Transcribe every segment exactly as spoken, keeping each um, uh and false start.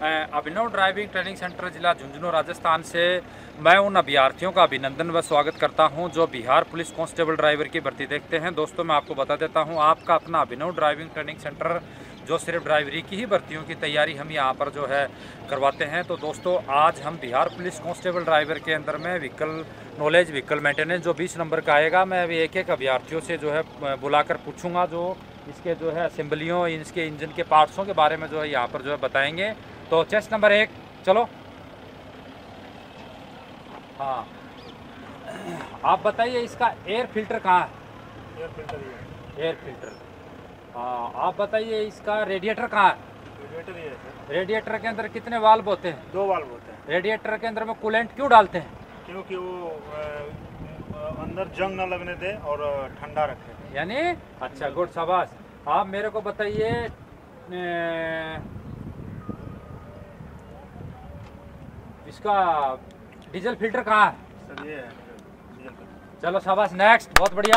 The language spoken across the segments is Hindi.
अभिनव ड्राइविंग ट्रेनिंग सेंटर जिला झुंझुनू राजस्थान से मैं उन अभ्यर्थियों का अभिनंदन व स्वागत करता हूं जो बिहार पुलिस कांस्टेबल ड्राइवर की भर्ती देखते हैं। दोस्तों मैं आपको बता देता हूं, आपका अपना अभिनव ड्राइविंग ट्रेनिंग सेंटर जो सिर्फ ड्राइवरी की ही भर्तियों की तैयारी हम यहाँ पर जो है करवाते हैं। तो दोस्तों आज हम बिहार पुलिस कांस्टेबल ड्राइवर के अंदर में व्हीकल नॉलेज व्हीकल मेंटेनेंस जो बीस नंबर का आएगा, मैं अभी एक एक अभ्यर्थियों से जो है बुलाकर पूछूंगा जो इसके जो है असेंबलियों, इसके इंजन के पार्ट्सों के बारे में जो है यहाँ पर जो है बताएंगे। तो चेस्ट नंबर एक, चलो। हाँ, आप बताइए इसका एयर फिल्टर कहाँ है? एयर फिल्टर ही है। Air filter. हाँ, आप बताइए इसका रेडिएटर कहाँ है? रेडिएटर ही है सर। रेडिएटर के अंदर कितने वाल्व होते हैं? दो वाल्व होते हैं। रेडिएटर के अंदर में कूलेंट क्यों डालते हैं? क्योंकि वो आ, अंदर जंग न लगने दे और ठंडा रखे। यानी अच्छा, गुड, शाबाश। आप मेरे को बताइए इसका डीजल फिल्टर कहाँ है? सर ये है डीजल फिल्टर। चलो शाबाश, नेक्स्ट, बहुत बढ़िया।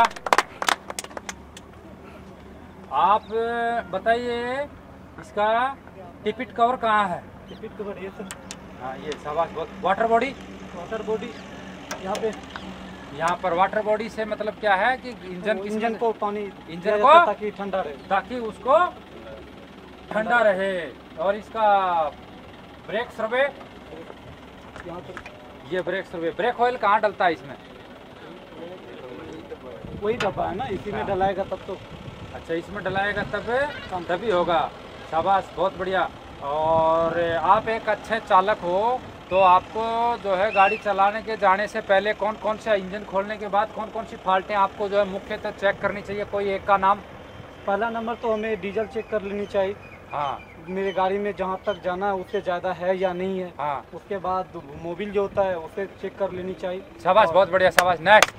आप बताइए इसका टिपिट कवर कहाँ है? टिपिट कवर ये सर। हाँ ये शाबाश, बहुत। Water body? वाटर बॉडी यहाँ पे। यहाँ पर वाटर बॉडी से मतलब क्या है कि इंजन इंजन को पानी इंजन को ताकि ठंडा रहे, ताकि उसको ठंडा रहे। और इसका ब्रेक सर्वे यहाँ पर। ये ब्रेक सर्वे, ब्रेक ऑयल कहाँ डलता है इसमें? वही डब्बा है ना, इसी में डलाएगा तब तो। अच्छा, इसमें डलाएगा तब तभी होगा। शाबाश, बहुत बढ़िया। और आप एक अच्छे चालक हो तो आपको जो है गाड़ी चलाने के जाने से पहले कौन कौन सा इंजन खोलने के बाद कौन कौन सी फॉल्टें आपको जो है मुख्यतः चेक करनी चाहिए? कोई एक का नाम? पहला नंबर तो हमें डीजल चेक कर लेनी चाहिए। हाँ, मेरे गाड़ी में जहाँ तक जाना है उससे ज़्यादा है या नहीं है। हाँ। उसके बाद मोबिल जो होता है उसे चेक कर लेनी चाहिए। शाबाश, बहुत बढ़िया, शाबाश, नेक्स्ट।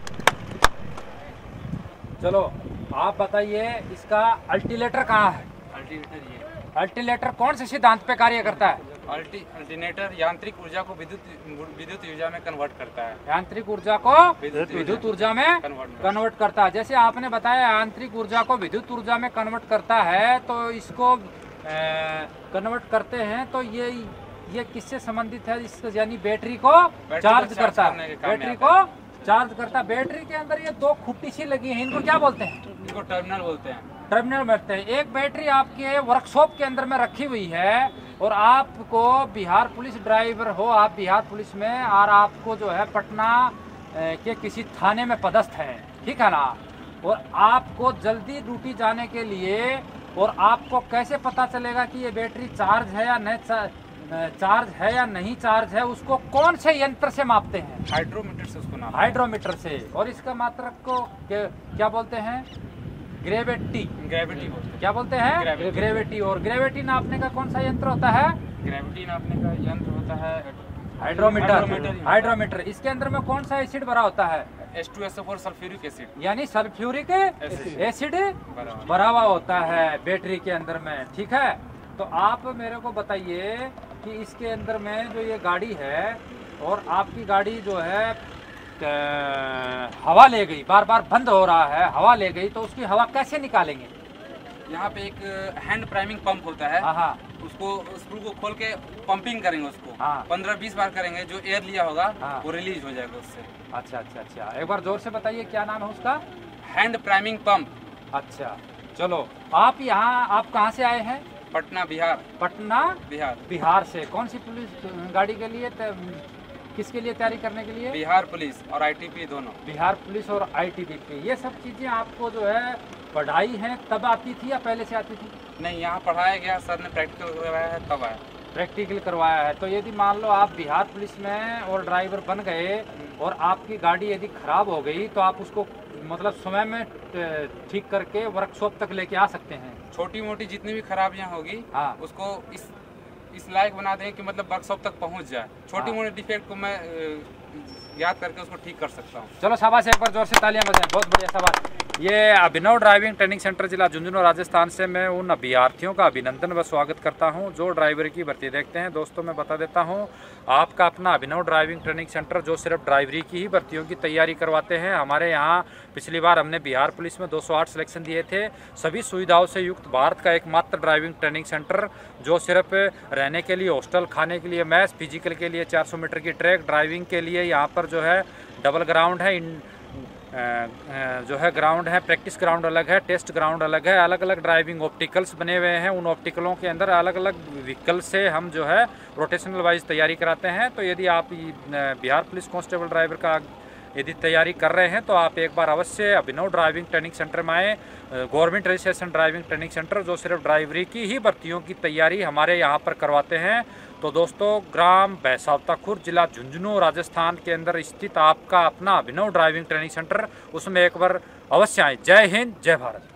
चलो आप बताइए इसका अल्टीलेटर कहाँ है? अल्टरनेटर ये अल्टीलेटर कौन से सिद्धांत पे कार्य करता है? अल्टी अल्टरनेटर यांत्रिक ऊर्जा को विद्युत विद्युत ऊर्जा में कन्वर्ट करता है। यांत्रिक ऊर्जा को विद्युत ऊर्जा में कन्वर्ट कन्वर्ट करता है। जैसे आपने बताया यांत्रिक ऊर्जा को विद्युत ऊर्जा में कन्वर्ट करता है, तो इसको कन्वर्ट करते हैं तो ये ये किससे संबंधित है? इस यानी बैटरी को चार्ज करता है, बैटरी को चार्ज करता है। बैटरी के अंदर ये दो खुट्टी सी लगी है, इनको क्या बोलते हैं? इनको टर्मिनल बोलते हैं। टर्मिनल बैठते हैं। एक बैटरी आपके वर्कशॉप के अंदर में रखी हुई है और आपको बिहार पुलिस ड्राइवर हो, आप बिहार पुलिस में, और आपको जो है पटना के किसी थाने में पदस्थ है, ठीक है ना? और आपको जल्दी ड्यूटी जाने के लिए, और आपको कैसे पता चलेगा कि ये बैटरी चार्ज है या नहीं चार्ज है या नहीं चार्ज है? उसको कौन से यंत्र से मापते हैं? हाइड्रोमीटर से उसको नापते हैं। हाइड्रोमीटर से। और इसका मात्रक को क्या बोलते हैं? ग्रेविटी। ग्रेविटी बोलते हैं। क्या बोलते हैं? ग्रेविटी। ग्रेविटी। और ग्रेविटी नापने का कौन सा यंत्र होता है? ग्रेविटी नापने का यंत्र होता है हाइड्रोमीटर। हाइड्रोमीटर। हाइड्रोमीटर। इसके अंदर में कौन सा एसिड भरा होता है? H two S O four sulphuric acid, यानी सल्फ्यूरिक एसिड। एसिड भरा हुआ होता है बैटरी के अंदर में, ठीक है? तो आप मेरे को बताइए कि इसके अंदर में जो ये गाड़ी है और आपकी गाड़ी जो है हवा ले गई, बार बार बंद हो रहा है, हवा ले गई, तो उसकी हवा कैसे निकालेंगे? यहाँ पे एक हैंड प्राइमिंग पंप होता है। हाँ, उसको स्क्रू को खोल के पंपिंग करेंगे उसको। हाँ। पंद्रह बीस बार करेंगे, जो एयर लिया होगा हाँ। वो रिलीज हो जाएगा उससे। अच्छा अच्छा अच्छा, एक बार जोर से बताइए क्या नाम है उसका? Hand priming pump. अच्छा, चलो आप यहाँ, आप कहाँ से आए हैं? पटना बिहार। पटना बिहार बिहार से। कौन सी पुलिस गाड़ी के लिए, किसके लिए तैयारी करने के लिए? बिहार पुलिस और आईटीपी दोनों। बिहार पुलिस और आईटीबीपी। ये सब चीज़ें आपको जो है पढ़ाई है तब आती थी या पहले से आती थी? नहीं, यहाँ पढ़ाया गया, सर ने प्रैक्टिकल करवाया है तब आया। प्रैक्टिकल करवाया है। तो यदि मान लो आप बिहार पुलिस में और ड्राइवर बन गए और आपकी गाड़ी यदि खराब हो गई तो आप उसको मतलब समय में ठीक करके वर्कशॉप तक लेके आ सकते हैं? छोटी मोटी जितनी भी खराबियाँ होगी, हाँ, उसको इस इस लायक बना दें कि मतलब वर्कशॉप तक पहुंच जाए। छोटी हाँ। मोटी डिफेक्ट को मैं याद करके उसको ठीक कर सकता हूँ। चलो शाबाश, एक बार जोर से तालियां बजाएं, बहुत बढ़िया, शाबाश। ये अभिनव ड्राइविंग ट्रेनिंग सेंटर जिला झुंझुनू राजस्थान से मैं उन अभ्यर्थियों का अभिनंदन व स्वागत करता हूं जो ड्राइवर की भर्ती देखते हैं। दोस्तों मैं बता देता हूं, आपका अपना अभिनव ड्राइविंग ट्रेनिंग सेंटर जो सिर्फ ड्राइवरी की ही भर्तियों की तैयारी करवाते हैं। हमारे यहां पिछली बार हमने बिहार पुलिस में दो सौ आठ सिलेक्शन दिए थे। सभी सुविधाओं से युक्त भारत का एकमात्र ड्राइविंग ट्रेनिंग सेंटर जो सिर्फ रहने के लिए हॉस्टल, खाने के लिए मैस, फिजिकल के लिए चार सौ मीटर की ट्रैक, ड्राइविंग के लिए यहाँ पर जो है डबल ग्राउंड है, इन जो है ग्राउंड है, प्रैक्टिस ग्राउंड अलग है, टेस्ट ग्राउंड अलग है, अलग अलग ड्राइविंग ऑप्टिकल्स बने हुए हैं। उन ऑप्टिकलों के अंदर अलग अलग व्हीकल से हम जो है रोटेशनल वाइज तैयारी कराते हैं। तो यदि आप बिहार पुलिस कांस्टेबल ड्राइवर का यदि तैयारी कर रहे हैं तो आप एक बार अवश्य अभिनव ड्राइविंग ट्रेनिंग सेंटर में आए। Government registration driving training centre जो सिर्फ ड्राइवरी की ही भर्तियों की तैयारी हमारे यहाँ पर करवाते हैं। तो दोस्तों, ग्राम भैसावता खुर्द, जिला झुंझुनू राजस्थान के अंदर स्थित आपका अपना अभिनव ड्राइविंग ट्रेनिंग सेंटर, उसमें एक बार अवश्य आए। जय हिंद, जय भारत।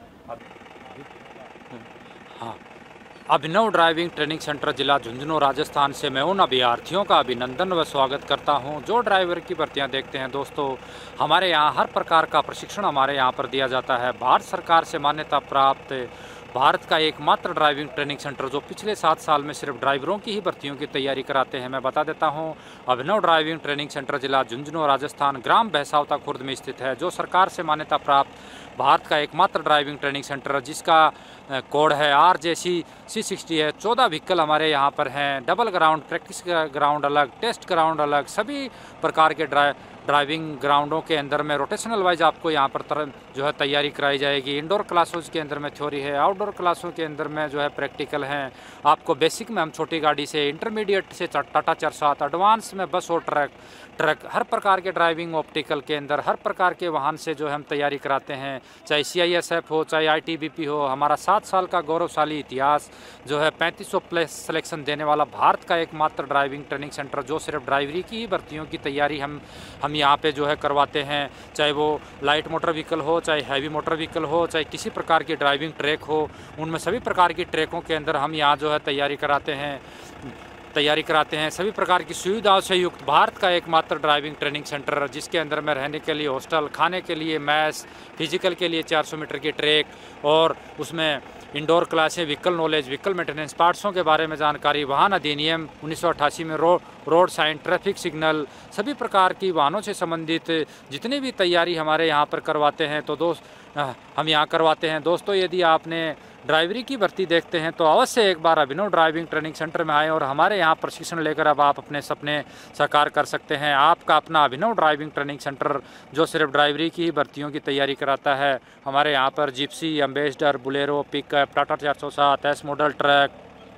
हाँ, अभिनव ड्राइविंग ट्रेनिंग सेंटर जिला झुंझुनू राजस्थान से मैं उन अभ्यर्थियों का अभिनंदन व स्वागत करता हूं जो ड्राइवर की भर्तियां देखते हैं। दोस्तों, हमारे यहां हर प्रकार का प्रशिक्षण हमारे यहां पर दिया जाता है। भारत सरकार से मान्यता प्राप्त भारत का एकमात्र ड्राइविंग ट्रेनिंग सेंटर जो पिछले सात साल में सिर्फ ड्राइवरों की ही भर्तियों की तैयारी कराते हैं। मैं बता देता हूं, अभिनव ड्राइविंग ट्रेनिंग सेंटर जिला झुंझुनू राजस्थान, ग्राम भैसावता खुर्द में स्थित है, जो सरकार से मान्यता प्राप्त भारत का एकमात्र ड्राइविंग ट्रेनिंग सेंटर जिसका कोड है R J C C sixty है। चौदह व्हीकल हमारे यहाँ पर हैं, डबल ग्राउंड, प्रैक्टिस ग्राउंड अलग, टेस्ट ग्राउंड अलग, सभी प्रकार के ड्राइव ड्राइविंग ग्राउंडों के अंदर में रोटेशनल वाइज आपको यहाँ पर तरह जो है तैयारी कराई जाएगी। इंडोर क्लासेस के अंदर में थ्योरी है, आउटडोर क्लासों के अंदर में जो है प्रैक्टिकल हैं। आपको बेसिक में हम छोटी गाड़ी से, इंटरमीडिएट से टाटा चार सात, एडवांस में बस और ट्रक ट्रक हर प्रकार के ड्राइविंग ऑप्टिकल के अंदर हर प्रकार के वाहन से जो है हम तैयारी कराते हैं। चाहे सी आई एस एफ हो, चाहे आई टी बी पी हो। हमारा सात साल का गौरवशाली इतिहास जो है पैंतीस सौ प्लस सिलेक्शन देने वाला भारत का एकमात्र ड्राइविंग ट्रेनिंग सेंटर जो सिर्फ ड्राइवरी की ही भर्तियों की तैयारी हम हम यहाँ पे जो है करवाते हैं। चाहे वो लाइट मोटर व्हीकल हो, चाहे हैवी मोटर व्हीकल हो, चाहे किसी प्रकार की ड्राइविंग ट्रैक हो, उनमें सभी प्रकार की ट्रैकों के अंदर हम यहाँ जो है तैयारी कराते हैं तैयारी कराते हैं सभी प्रकार की सुविधाओं से युक्त भारत का एकमात्र ड्राइविंग ट्रेनिंग सेंटर जिसके अंदर में रहने के लिए हॉस्टल, खाने के लिए मैस, फिजिकल के लिए चार सौ मीटर की ट्रैक और उसमें इंडोर क्लासें, व्हीकल नॉलेज, व्हीकल मेंटेनेंस, पार्ट्सों के बारे में जानकारी, वाहन अधिनियम उन्नीस सौ अट्ठासी में रो रोड साइन, ट्रैफिक सिग्नल, सभी प्रकार की वाहनों से संबंधित जितनी भी तैयारी हमारे यहाँ पर करवाते हैं तो दोस्त हम यहाँ करवाते हैं। दोस्तों, यदि आपने ड्राइवरी की भर्ती देखते हैं तो अवश्य एक बार अभिनव ड्राइविंग ट्रेनिंग सेंटर में आएँ और हमारे यहाँ प्रशिक्षण लेकर अब आप अपने सपने साकार कर सकते हैं। आपका अपना अभिनव ड्राइविंग ट्रेनिंग सेंटर जो सिर्फ ड्राइवरी की भर्तियों की तैयारी कराता है। हमारे यहाँ पर Gypsy, Ambassador, Bolero, pickup, Tata चार सौ सात, S model truck,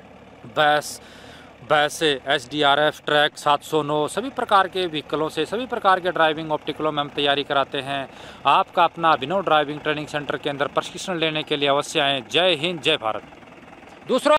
bus bus S D R F track सात सौ नौ, सभी प्रकार के व्हीकलों से, सभी प्रकार के ड्राइविंग ऑप्टिकलों में हम तैयारी कराते हैं। आपका अपना अभिनव ड्राइविंग ट्रेनिंग सेंटर के अंदर प्रशिक्षण लेने के लिए अवश्य आएँ। जय हिंद, जय भारत। दूसरा